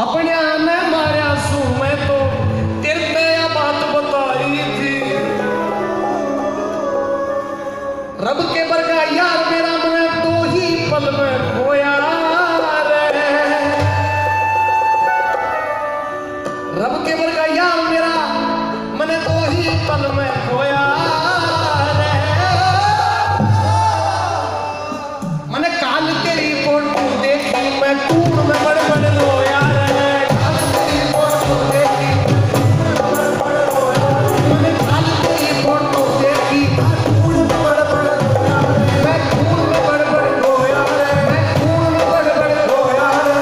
अपने ने मारा सू मैं तो तेरे पे यह बात बताई थी। रब के बरगा यार मेरा मैंने दो ही पल में खोया रे। रब के बरगा यार मेरा मैंने दो ही पल में खोया रे। मैंने काल तेरी फोटो देखी मैं कूड़ में बड़े बड़े रोया रे। काल तेरी फोटो देखी मैंने काल तेरी फोटो देखी कूड़ में बड़े बड़े रोया रे। मैं कूड़ में बड़े बड़े रोया रे। मैं कूड़ में बड़े बड़े रोया रे।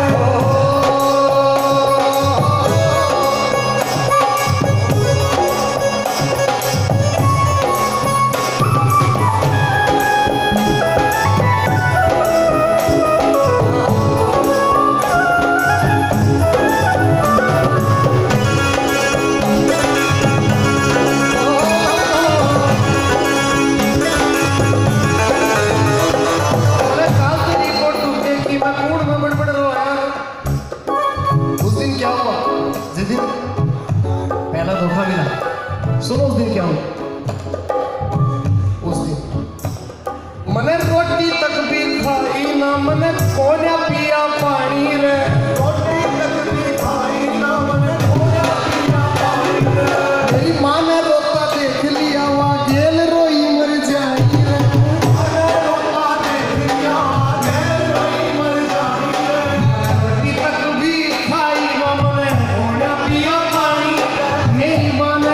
सुनो उस दिन क्या हुआ। उस दिन मैंने रोटी तक भी खाई ना मैंने कोन्या पिया पानी रे। रोटी तक भी खाई ना मैंने कोन्या पिया पानी रे। मेरी माँ ने रोता देख लिया वहाँ गेल रोई मर जाई रे। रोता देख लिया गेल रोई मर जाई रे। रोटी तक भी खाई ना मैंने कोन्या पिया पानी रे। मेरी माँ ने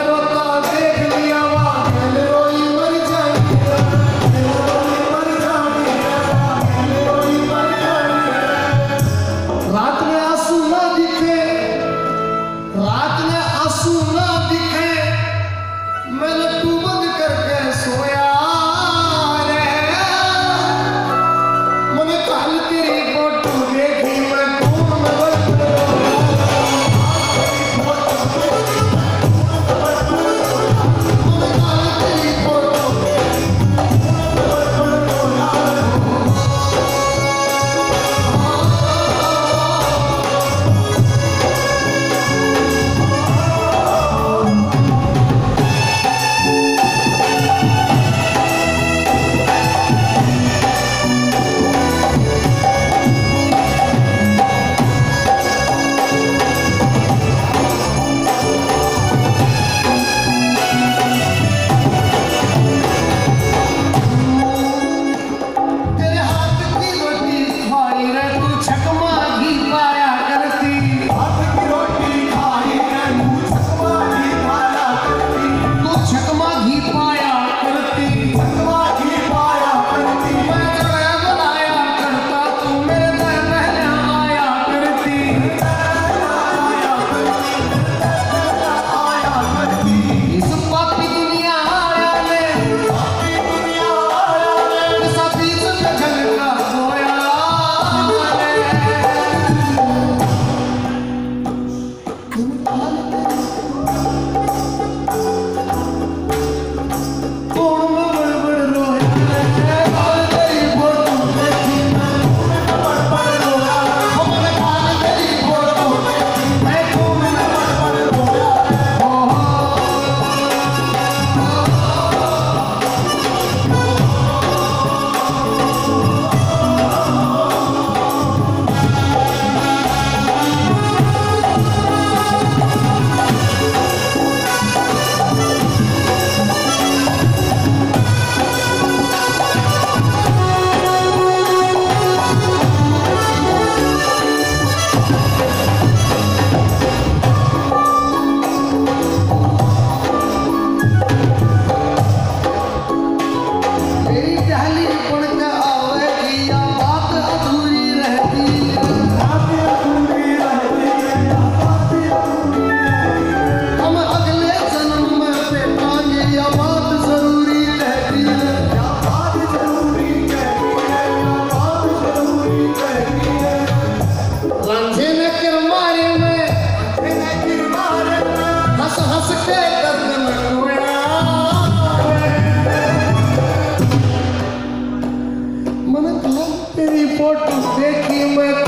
फोटो देखी मैं